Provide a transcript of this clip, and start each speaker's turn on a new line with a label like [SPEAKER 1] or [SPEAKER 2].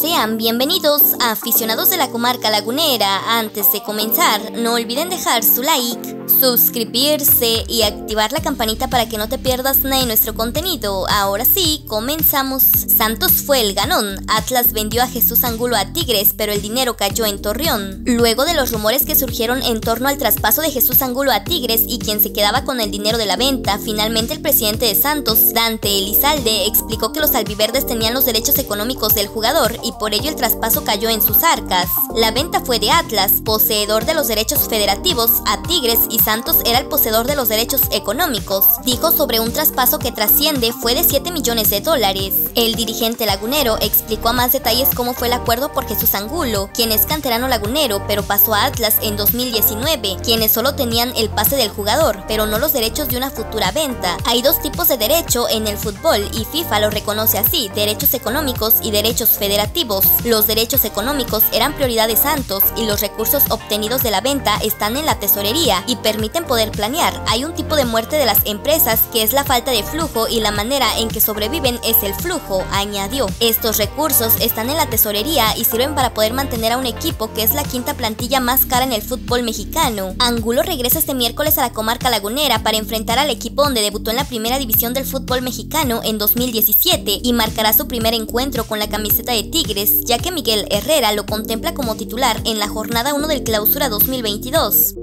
[SPEAKER 1] Sean bienvenidos a aficionados de la comarca lagunera. Antes de comenzar, no olviden dejar su like, suscribirse y activar la campanita para que no te pierdas nada de nuestro contenido. Ahora sí, comenzamos. Santos fue el ganón. Atlas vendió a Jesús Angulo a Tigres, pero el dinero cayó en Torreón. Luego de los rumores que surgieron en torno al traspaso de Jesús Angulo a Tigres y quien se quedaba con el dinero de la venta, finalmente el presidente de Santos, Dante Elizalde, explicó que los albiverdes tenían los derechos económicos del jugador y por ello el traspaso cayó en sus arcas. La venta fue de Atlas, poseedor de los derechos federativos, a Tigres, y Santos era el poseedor de los derechos económicos. Dijo sobre un traspaso que trasciende fue de 7 millones de dólares. El dirigente lagunero explicó a más detalles cómo fue el acuerdo por Jesús Angulo, quien es canterano lagunero, pero pasó a Atlas en 2019, quienes solo tenían el pase del jugador, pero no los derechos de una futura venta. Hay dos tipos de derecho en el fútbol y FIFA lo reconoce así: derechos económicos y derechos federativos. Los derechos económicos eran prioridad de Santos y los recursos obtenidos de la venta están en la tesorería y permiten poder planear. Hay un tipo de muerte de las empresas que es la falta de flujo y la manera en que sobreviven es el flujo, añadió. Estos recursos están en la tesorería y sirven para poder mantener a un equipo que es la quinta plantilla más cara en el fútbol mexicano. Angulo regresa este miércoles a la comarca lagunera para enfrentar al equipo donde debutó en la primera división del fútbol mexicano en 2017 y marcará su primer encuentro con la camiseta de Tigres, ya que Miguel Herrera lo contempla como titular en la jornada 1 del Clausura 2022.